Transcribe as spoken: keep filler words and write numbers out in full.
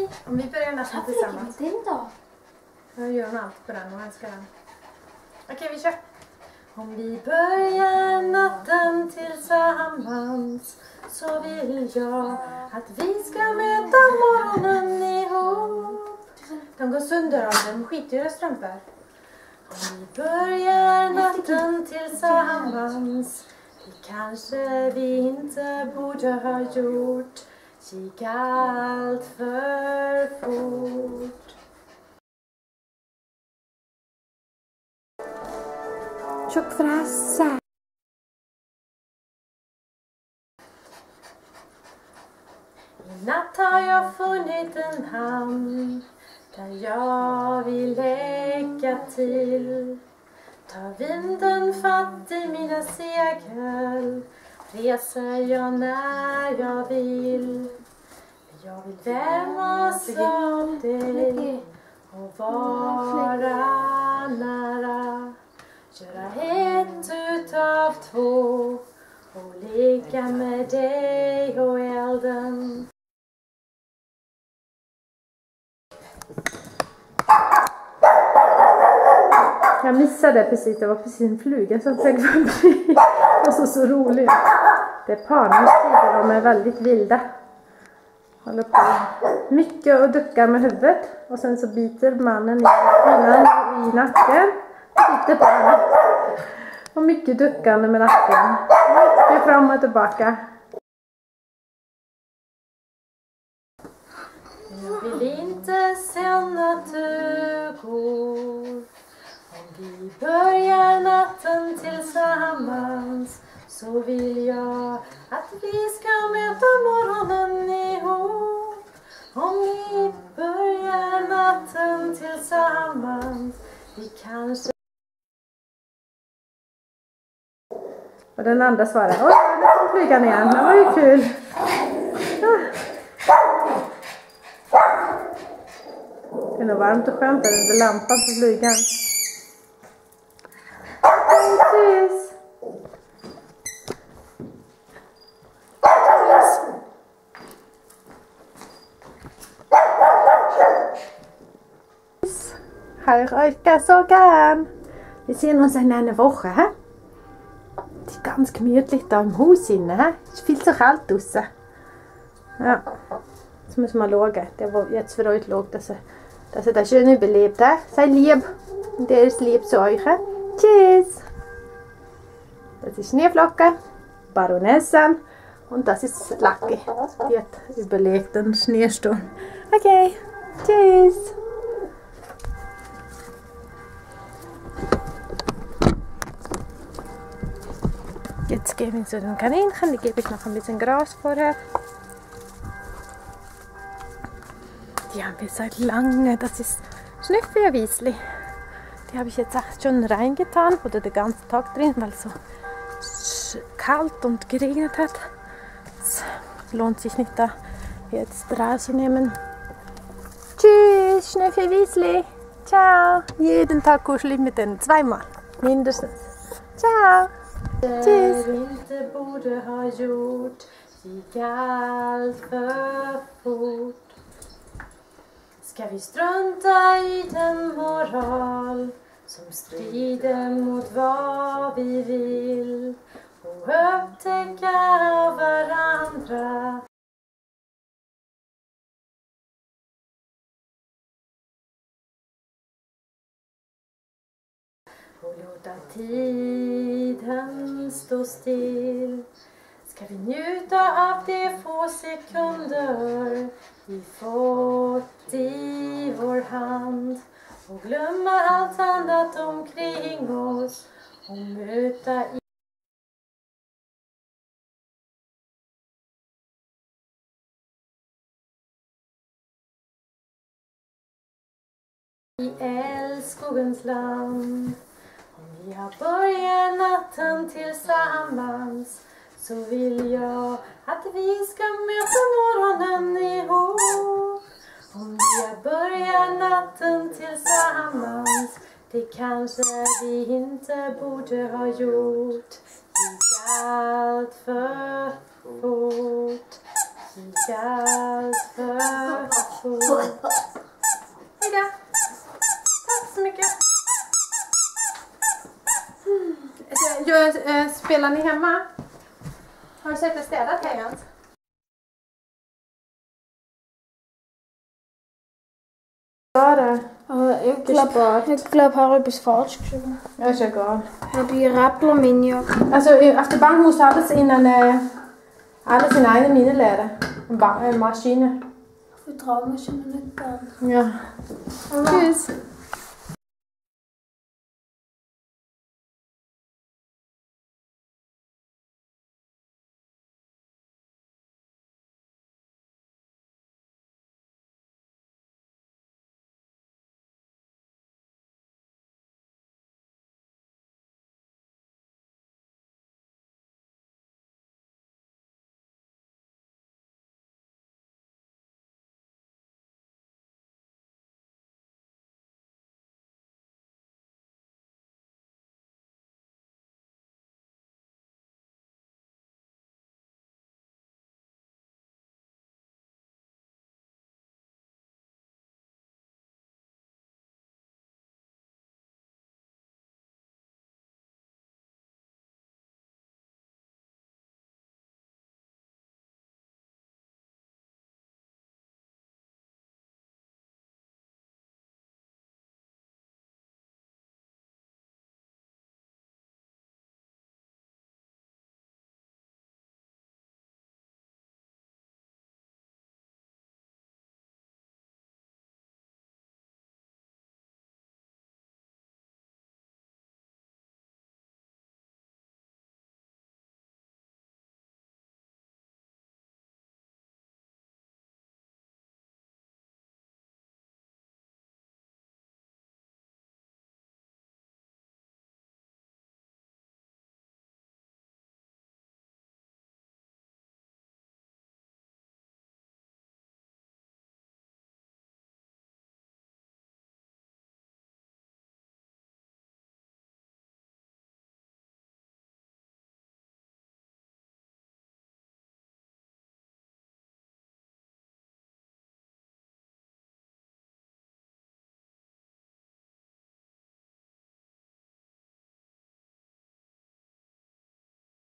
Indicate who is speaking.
Speaker 1: Okej, om vi börjar natten tillsammans.
Speaker 2: Den då?
Speaker 1: Jag gör hon allt på den och älskar den. Okej, vi kör. Om vi börjar natten tillsammans så vill jag att vi ska möta morgonen ihop. De går sönder av dem, skitdyra strumpor. Om vi börjar natten tillsammans, det kanske vi inte borde ha gjort. Kika allt för fort.
Speaker 2: Tjockfrassa.
Speaker 1: I natt har jag funnit en hamn där jag vill lägga till. Ta vinden fatt i mina segel, reser jag när jag vill. Jag vill vämmas av dig och vara nära. Göra ett utav två och leka med dig och elden.
Speaker 3: Jag missade precis, det var precis en fluga som flög förbi. Det var så, så roligt. Det är parnas tider, de är väldigt vilda. Håller på mycket och duckar med huvudet. Och sen så biter mannen i kvinnan i nacken. Sitter på henne. Och mycket duckande med nacken. Mycket fram och tillbaka.
Speaker 1: Jag vill inte sen att du går. Om vi börjar natten tillsammans så vill jag att vi ska möta morgonen ihop. Om vi börjar natten tillsammans, vi kanske...
Speaker 3: Och den andra svarade, oj, nu kom flygan igen, det var ju kul. Ja. Det är nog varmt och skönt där under lampan på flygan. Tjus! Här röker sågaren. Vi sehen uns in einer Woche, hä? Det är ganska gemütligt da im Haus inne, hä? Es ist viel zu kalt draussen. Ja, jetzt müssen wir schauen, der wo jetzt für euch schaut, dass er, dass er das schön überlebt, hä? Sei lieb und der ist lieb zu euch, hä? Tschüss! Das ist Schneeflocke, Baronessan und das ist Lucky. Die hat überlebt den Schneesturm. Okay, tschüss! Jetzt gehen wir zu den Kaninchen, die gebe ich noch ein bisschen Gras vorher. Die haben wir seit lange, das ist Schnüffel und Wiesli. Die habe ich jetzt auch schon reingetan, oder den ganzen Tag drin, weil es so kalt und geregnet hat. Es lohnt sich nicht da jetzt rauszunehmen. Tschüss, Schnüffel, Wiesli. Ciao. Jeden Tag kuschel ich mit denen, zweimal mindestens. Ciao.
Speaker 1: Det vi inte borde ha gjort, gick allt för fort. Ska vi strunta i den moral som strider mot vad vi vill och upptäcka varandra? Och låta tiden stå still. Ska vi njuta av de få sekunder vi fått i vår hand och glömma allt annat omkring oss och möta i älskogens land. Om vi har börjat natten tillsammans så vill jag att vi ska möta morgonen ihop. Om vi har börjat natten tillsammans, det kanske vi inte borde ha gjort. Gick allt för fort, gick allt för fort.
Speaker 3: Spelar ni hemma? Har du sett det städat här ens? Ja, det.
Speaker 2: Jeg klapper, jeg klapper her oppe i Svartskjøen.
Speaker 3: Jag är så glad.
Speaker 2: Her blir rappler min jakke.
Speaker 3: Alltså efter bankhuset hade det innan äh, alla sina egna minneläder. En bank, en maskin.
Speaker 2: For dragmaskinen er ikke
Speaker 3: Ja. Tschüss.